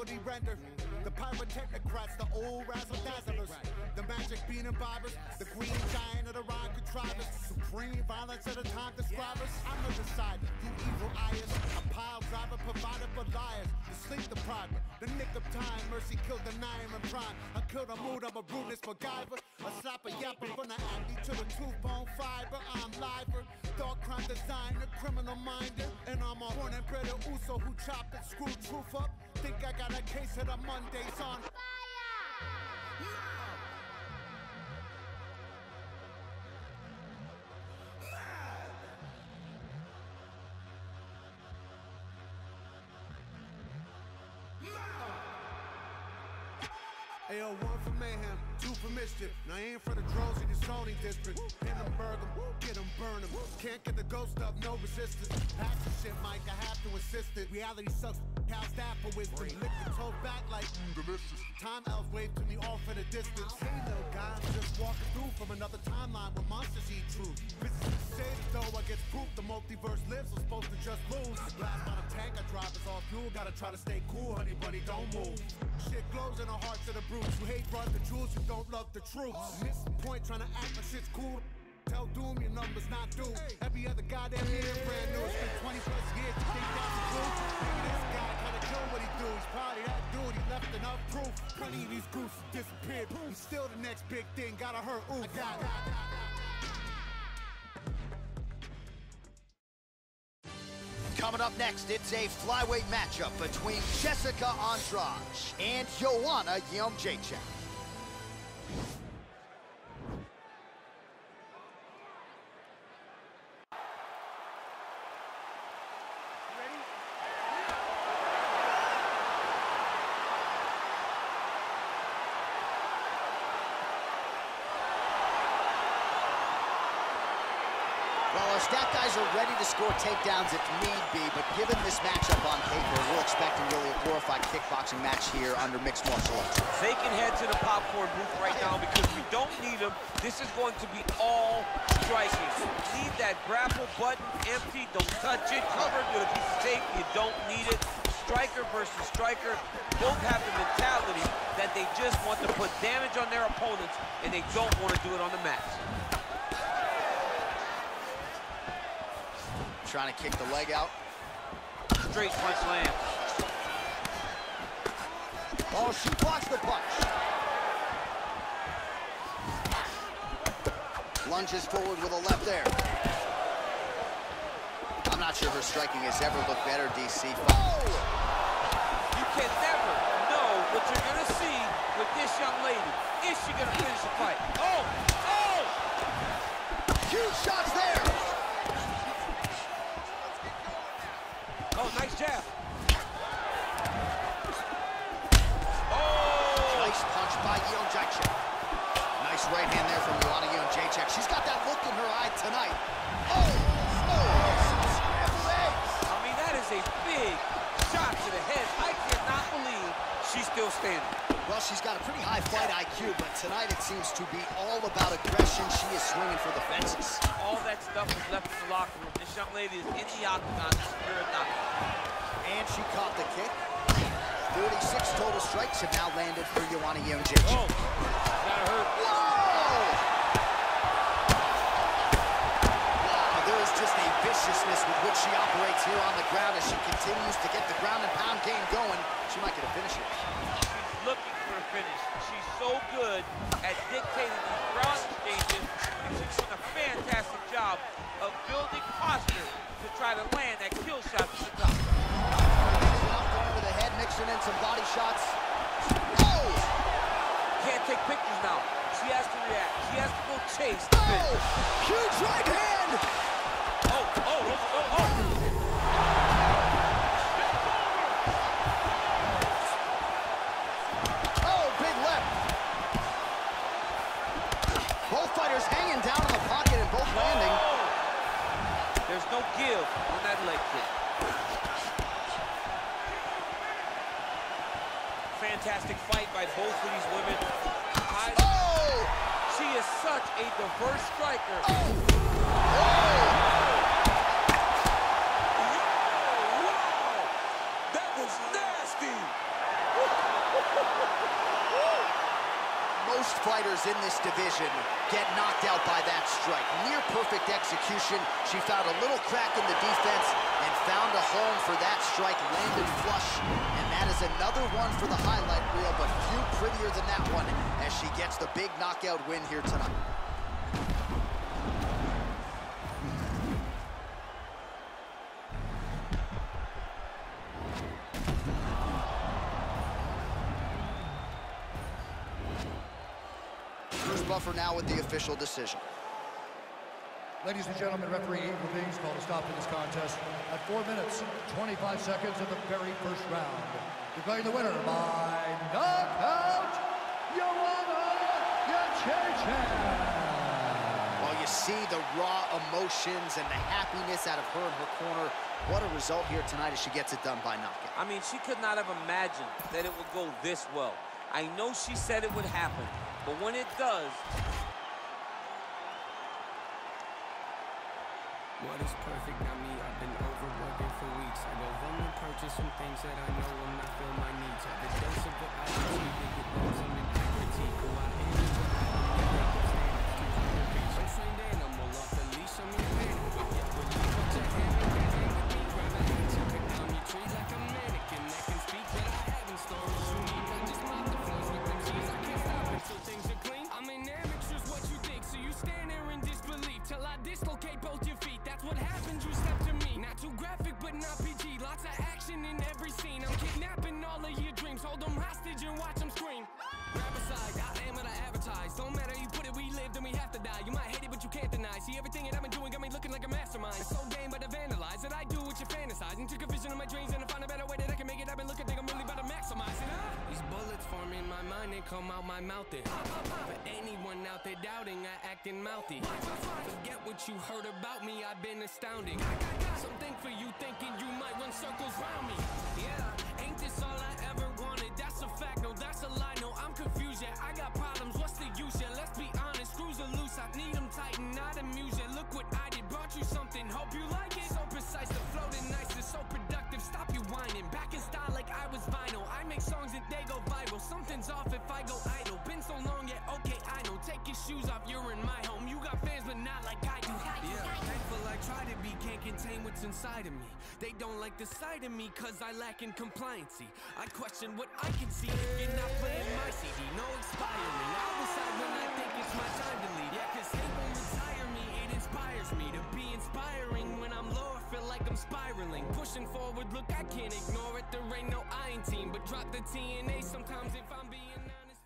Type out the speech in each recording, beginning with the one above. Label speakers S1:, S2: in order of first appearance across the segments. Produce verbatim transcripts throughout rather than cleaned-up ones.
S1: reality rendered. The pyrotechnocrats, the old razzle-dazzlers, the magic bean imbibers, the green giant of the rhyme contrivers, supreme violence of the time describers. I'm the decider, you evil eyes, a pile driver provided for liars, the sleep depriver, the nick of time, mercy killed the nine and prime. I killed a mood, I'm a rudeness MacGyver, a slapper yapper from the acne to the tooth bone fiber. I'm liver, dark crime designer, criminal minder, and I'm a born and bred Uso who chopped and screwed truth up. Think I got a case of the Mondays on fire. Ayo, one for mayhem, two for mischief. Now I aim for the drones in your zoning district. Pin them, burn them, get them, burn them. Can't get the ghost up, no resistance. Pass the shit, Mike, I have to insist it. Reality sucks, cow staff for wisdom. Lick the toe back like mm, delicious. Time elves wave to me off in the distance. Hey little guy, I'm just walking through from another timeline where monsters eat truth. Physicists say that though I get proof the multiverse lives, I'm supposed to just lose. Blast on a tank, I drive is all fuel. Gotta try to stay cool, honey buddy, don't move. Shit glows in the hearts of the brutes. You hate run the jewels, you don't love the truth. Miss the point, trying to act like shit's cool. Tell Doom your numbers not due. Every other goddamn year brand new. It's been twenty plus years, you think that's a clue? Maybe this guy kinda kill what he do. He's probably that dude, he left enough proof. twenty of these goofs disappeared. He's still the next big thing, gotta hurt, ooh. I got it.
S2: Coming up next, it's a flyweight matchup between Jessica Andrade and Joanna Jędrzejczyk. Well, our stat guys are ready to score takedowns if need be, but given this matchup on paper, we're expecting really a glorified kickboxing match here under mixed martial arts.
S3: They can head to the popcorn booth right now because we don't need them. This is going to be all striking. Leave that grapple button empty. Don't touch it. Cover it with a piece of tape. You don't need it. Striker versus striker both have the mentality that they just want to put damage on their opponents, and they don't want to do it on the mat.
S2: Trying to kick the leg out.
S3: Straight punch lands.
S2: Oh, she blocks the punch. Lunges forward with a left there. I'm not sure her striking has ever looked better, D C. Oh!
S3: You can never know what you're going to see with this young lady. Is she going to finish the fight? Oh! Oh!
S2: Huge shots there!
S3: Oh, nice jab.
S2: Oh! Nice punch by Jędrzejczyk. Nice right hand there from Joanna Jędrzejczyk. She's got that look in her eye tonight. Oh! Oh!
S3: I mean, that is a big shot to the head. I cannot believe she's still standing.
S2: Well, she's got a pretty high fight I Q, but tonight it seems to be all about aggression. She is swinging for the fences.
S3: All that stuff is left in the locker room. This young lady is in the octagon, the spirit knockout.
S2: And she caught the kick. forty-six total strikes have now landed for Joanna Jędrzejczyk.
S3: Oh, that hurt.
S2: Whoa! Wow, there is just a viciousness with which she operates here on the ground as she continues to get the ground and pound game going. She might get a finish here.
S3: She's looking for a finish. She's so good at dictating these ground exchanges, and she's doing a fantastic job of building posture to try to land that kill shot to the top.
S2: Going to the head, mixing in some body shots. Oh!
S3: Can't take pictures now. She has to react. She has to go chase the finish.
S2: Oh! Huge right hand!
S3: Oh, oh, oh, oh, oh!
S2: Oh, big left. Both fighters hanging down in the pocket and both landing.
S3: Oh. There's no give on that leg kick. Fantastic fight by both of these women. I,
S2: oh!
S3: She is such a diverse striker.
S2: Oh! Oh!
S3: Wow! That was nasty! Woo!
S2: Most fighters in this division get knocked out by that strike. Near perfect execution. She found a little crack in the defense and found a home for that strike, landed flush. And that is another one for the highlight reel, but few prettier than that one as she gets the big knockout win here tonight. Bruce Buffer now with the official decision.
S4: Ladies and gentlemen, referee Eagle Bings called a stop to this contest at four minutes, twenty-five seconds of the very first round. Declaring the winner by knockout, Joanna Jędrzejczyk.
S2: Well, you see the raw emotions and the happiness out of her in her corner. What a result here tonight as she gets it done by knockout.
S3: I mean, she could not have imagined that it would go this well. I know she said it would happen, but when it does...
S5: What is perfect, not me, I've been overworking for weeks. I go home and purchase some things that I know will not fill my needs. Have a dose of what I achieve, and get lost on an critique. Who I am is what I am, and make it stand up to the beach. I'm trained animal off the leash, I'm your man. But yet, when you put your hand in your hand with me, grab a hand to cut down your trees like a mannequin that can speak, but I haven't stories you need. I just mop the floors with them cheese. I can't stop until things are clean. I'm an amateur's what you think, so you stand there in disbelief till I dislocate both your feet. That's what happens, you step to me. Not too graphic, but not P G. Lots of action in every scene. I'm kidnapping all of your dreams. Hold them hostage and watch them scream. Grab aside, I am what I advertise. Don't matter, you put it, we live, then we have to die. You might hate it, but you can't deny. See, everything that I've been doing got me looking like a mastermind. It's so game, but I vandalize it. I do what you fantasize. And took a vision of my dreams and I find a better way that I can make it. I've been looking, think I'm really about to maximize it. Huh? These bullets form in my mind and come out my mouth there. For anyone out there doubting, I acting mouthy. Forget what you heard about me, I've been astounding. Something for you thinking you might run circles round me. Yeah, ain't this all I ever wanted? That's a fact, no, that's a lie, no, I'm confused, yeah. I got problems, what's the use, yeah? Let's be honest, screws are loose, I need them tighten, not amuse, yeah. Look what I did, brought you something, hope you like it. So precise, the flow and nice, it's so productive, stop you whining. Back in style like I was vinyl, I make songs and they go viral. Something's off if I go idle, been so long, yeah, okay, I know. Take your shoes off, you're in my home, you got fans but not like I do. Yeah, thankful I try to be, can't contain what's inside of me. They don't like the sight of me cause I lack in compliancy. I question what I can see, you're not playing my C D, no expiring. I'll decide when I think it's my time to leave. Yeah, cause hate won't retire me, it inspires me to be inspiring. When I'm low, I feel like I'm spiraling. Pushing forward, look, I can't ignore it. There ain't no I in team, but drop the T N A sometimes if I'm being honest.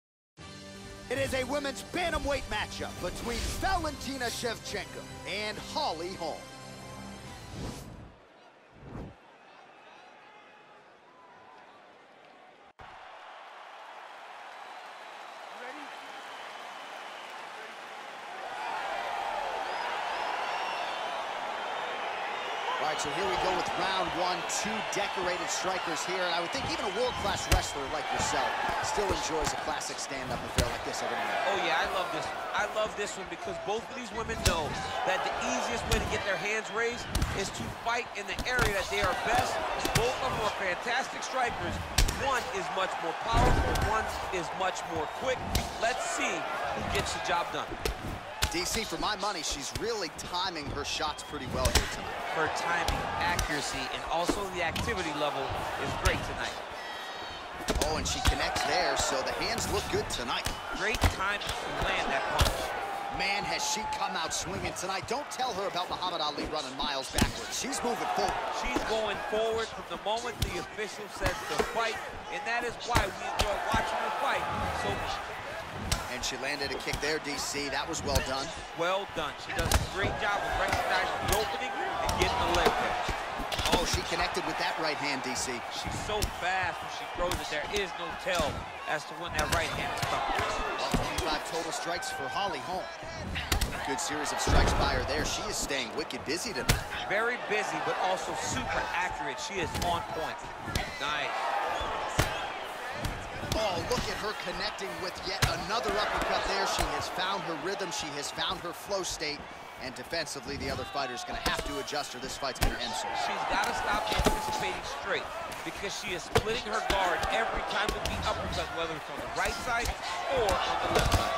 S2: It is a women's bantamweight matchup between Valentina Shevchenko and Holly Holm. All right, so here we go with round one. Two decorated strikers here, and I would think even a world-class wrestler like yourself still enjoys a classic stand-up affair like this every night.
S3: Oh, yeah, I love this one. I love this one because both of these women know that the easiest way to get their hands raised is to fight in the area that they are best. Both of them are fantastic strikers. One is much more powerful, one is much more quick. Let's see who gets the job done.
S2: D C, for my money, she's really timing her shots pretty well here tonight.
S3: Her timing, accuracy, and also the activity level is great tonight.
S2: Oh, and she connects there, so the hands look good tonight. Great time to land that punch. Man, has she come out swinging tonight. Don't tell her about Muhammad Ali running miles backwards. She's moving forward.
S3: She's going forward from the moment the official says to fight, and that is why we enjoy watching her fight so much.
S2: And she landed a kick there, D C. That was well done.
S3: Well done. She does a great job of recognizing the opening and getting the leg there.
S2: Oh, she connected with that right hand, D C.
S3: She's so fast when she throws it, there is no tell as to when that right hand is coming.
S2: twenty-five total strikes for Holly Holm. Good series of strikes by her there. She is staying wicked busy tonight.
S3: Very busy, but also super accurate. She is on point. Nice.
S2: Oh, look at her connecting with yet another uppercut there. She has found her rhythm. She has found her flow state. And defensively, the other fighter's going to have to adjust or this fight's going to end soon.
S3: She's got to stop anticipating straight because she is splitting her guard every time with the uppercut. cut, whether it's on the right side or on the left side.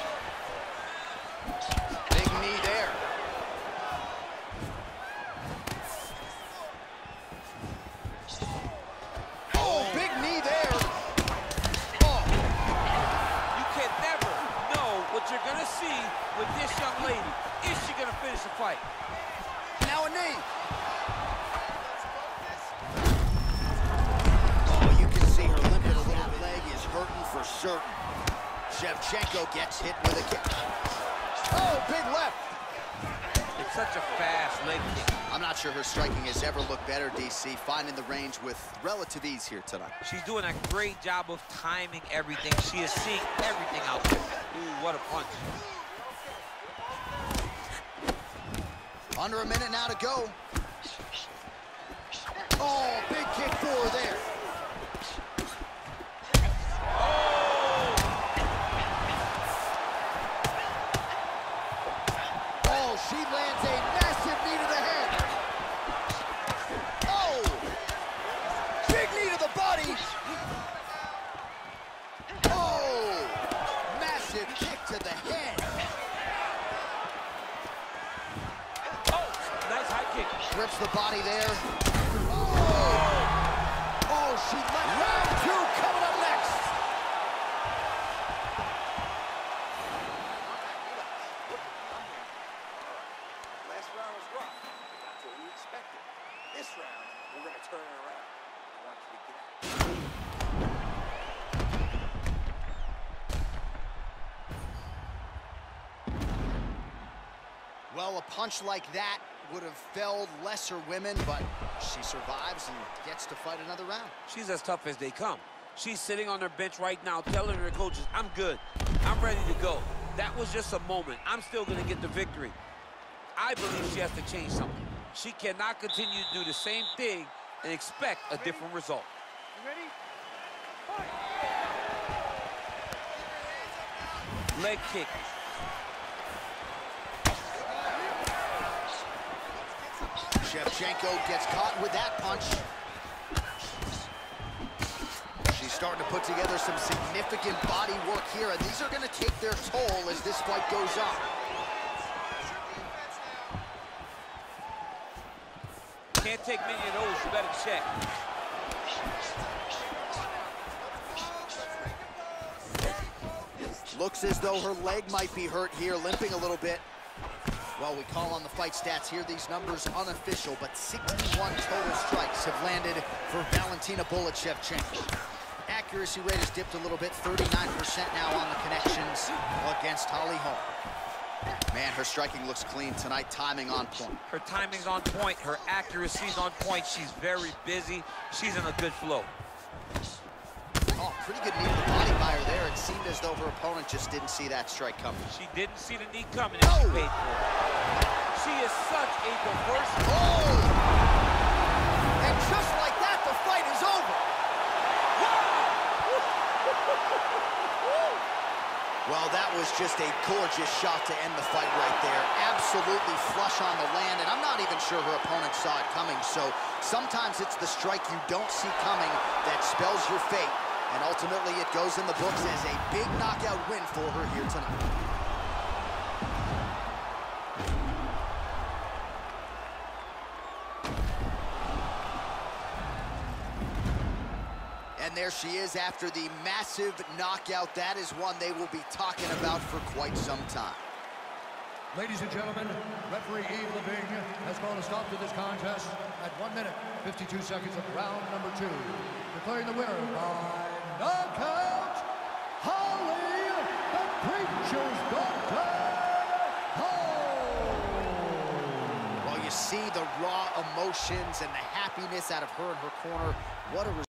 S2: Big knee there. Oh, big knee there. Oh.
S3: You can never know what you're going to see with this young lady. Is she going to finish the fight?
S2: Now a knee. Oh, you can see her limping a little. Leg is hurting for certain. Shevchenko gets hit with a kick. Oh, big left.
S3: It's such a fast leg kick.
S2: I'm not sure her striking has ever looked better, D C, finding the range with relative ease here tonight.
S3: She's doing a great job of timing everything. She is seeing everything out there. Ooh, what a punch.
S2: Under a minute now to go. Oh, big kick for her there. Oh, she lands a massive knee to the head. Oh, big knee to the body. Oh, massive kick to the head.
S3: Nice high kick.
S2: Grips the body there. Oh, oh she left. Round two coming up next.
S6: Last round was rough. That's what we expected. This round, we're going to turn it around. I want you to get
S2: Well, a punch like that would have felled lesser women, but she survives and gets to fight another round.
S3: She's as tough as they come. She's sitting on her bench right now telling her coaches, I'm good. I'm ready to go. That was just a moment. I'm still going to get the victory. I believe she has to change something. She cannot continue to do the same thing and expect a different result.
S6: You ready?
S3: Leg kick.
S2: Shevchenko gets caught with that punch. She's starting to put together some significant body work here, and these are going to take their toll as this fight goes on.
S3: Can't take many of those, you better check.
S2: Looks as though her leg might be hurt here, limping a little bit. Well, we call on the fight stats here. These numbers unofficial, but sixty-one total strikes have landed for Valentina Bullet Shevchenko. Accuracy rate has dipped a little bit, thirty-nine percent now on the connections against Holly Holm. Man, her striking looks clean tonight, timing on point.
S3: Her timing's on point, her accuracy's on point. She's very busy. She's in a good flow.
S2: Oh, pretty good knee to the body by her there. It seemed as though her opponent just didn't see that strike coming.
S3: She didn't see the knee coming and
S2: Oh.
S3: she paid for it. She is such a diverse.
S2: Oh! And just like that, the fight is over. Well, that was just a gorgeous shot to end the fight right there. Absolutely flush on the land, and I'm not even sure her opponent saw it coming. So sometimes it's the strike you don't see coming that spells your fate. And ultimately, it goes in the books as a big knockout win for her here tonight. And there she is after the massive knockout. That is one they will be talking about for quite some time.
S4: Ladies and gentlemen, referee Yves Lavigne has called a stop to this contest at one minute, fifty-two seconds of round number two. Declaring the winner by knockout, Holly the Preacher's Daughter Holm.
S2: Well, you see the raw emotions and the happiness out of her in her corner. What a